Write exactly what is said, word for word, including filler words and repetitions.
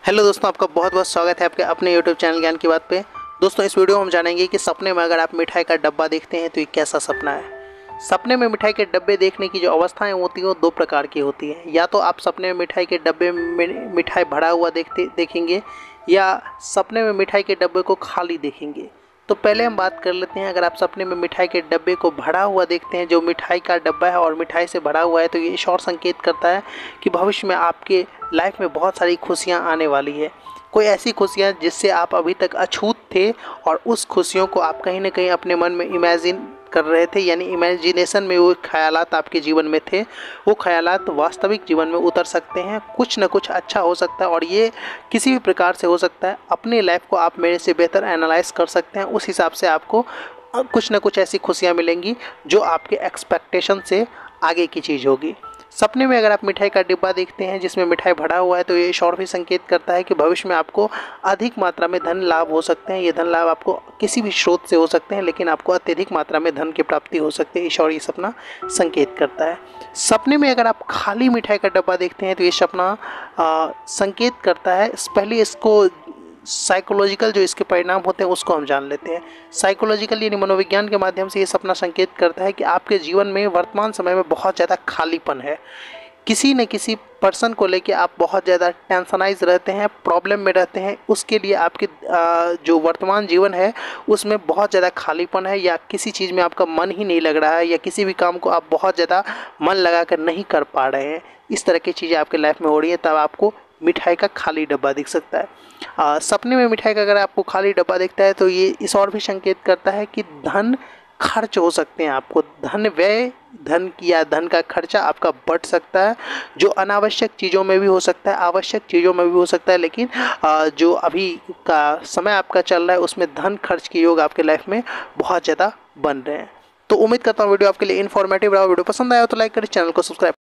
Hello दोस्तों, आपका बहुत बहुत स्वागत है आपके अपने यूट्यूब चैनल ज्ञान की बात पे। दोस्तों, इस वीडियो में हम जानेंगे कि सपने में अगर आप मिठाई का डब्बा देखते हैं तो ये कैसा सपना है। सपने में मिठाई के डब्बे देखने की जो अवस्थाएं होती हैं वो दो प्रकार की होती हैं। या तो आप सपने में मिठाई के डब्बे में मिठाई भरा हुआ देखते देखेंगे या सपने में मिठाई के डब्बे को खाली देखेंगे। तो पहले हम बात कर लेते हैं, अगर आप सपने में मिठाई के डब्बे को भरा हुआ देखते हैं, जो मिठाई का डब्बा है और मिठाई से भरा हुआ है, तो ये इशारा संकेत करता है कि भविष्य में आपके लाइफ में बहुत सारी खुशियां आने वाली है। कोई ऐसी खुशियां जिससे आप अभी तक अछूत थे और उस खुशियों को आप कहीं ना कहीं अपने मन में इमेजिन कर रहे थे, यानी इमेजिनेशन में वो ख्यालात आपके जीवन में थे, वो ख्यालात वास्तविक जीवन में उतर सकते हैं। कुछ ना कुछ अच्छा हो सकता है और ये किसी भी प्रकार से हो सकता है। अपनी लाइफ को आप मेरे से बेहतर एनालाइज कर सकते हैं, उस हिसाब से आपको कुछ ना कुछ ऐसी खुशियाँ मिलेंगी जो आपके एक्सपेक्टेशन से आगे की चीज़ होगी। सपने में अगर आप मिठाई का डिब्बा देखते हैं जिसमें मिठाई भरा हुआ है, तो ये इशारा भी संकेत करता है कि भविष्य में आपको अधिक मात्रा में धन लाभ हो सकते हैं। ये धन लाभ आपको किसी भी स्रोत से हो सकते हैं, लेकिन आपको अत्यधिक मात्रा में धन की प्राप्ति हो सकती है। इशारा ये सपना संकेत करता है। सपने में अगर आप खाली मिठाई का डब्बा देखते हैं तो ये सपना आ, संकेत करता है। पहले इसको साइकोलॉजिकल जो इसके परिणाम होते हैं उसको हम जान लेते हैं। साइकोलॉजिकल यानी मनोविज्ञान के माध्यम से ये सपना संकेत करता है कि आपके जीवन में वर्तमान समय में बहुत ज़्यादा खालीपन है। किसी न किसी पर्सन को लेके आप बहुत ज़्यादा टेंशनाइज रहते हैं, प्रॉब्लम में रहते हैं। उसके लिए आपके जो वर्तमान जीवन है उसमें बहुत ज़्यादा खालीपन है, या किसी चीज़ में आपका मन ही नहीं लग रहा है, या किसी भी काम को आप बहुत ज़्यादा मन लगा कर नहीं कर पा रहे हैं। इस तरह की चीज़ें आपके लाइफ में हो रही हैं, तब आपको मिठाई का खाली डब्बा दिख सकता है। आ, सपने में मिठाई का अगर आपको खाली डब्बा दिखता है तो ये इस और भी संकेत करता है कि धन खर्च हो सकते हैं। आपको धन व्यय धन की या धन का खर्चा आपका बढ़ सकता है, जो अनावश्यक चीज़ों में भी हो सकता है, आवश्यक चीज़ों में भी हो सकता है। लेकिन आ, जो अभी का समय आपका चल रहा है उसमें धन खर्च के योग आपके लाइफ में बहुत ज़्यादा बन रहे हैं। तो उम्मीद करता हूँ वीडियो आपके लिए इन्फॉर्मेटिव रहा। वीडियो पसंद आया तो लाइक करें, चैनल को सब्सक्राइब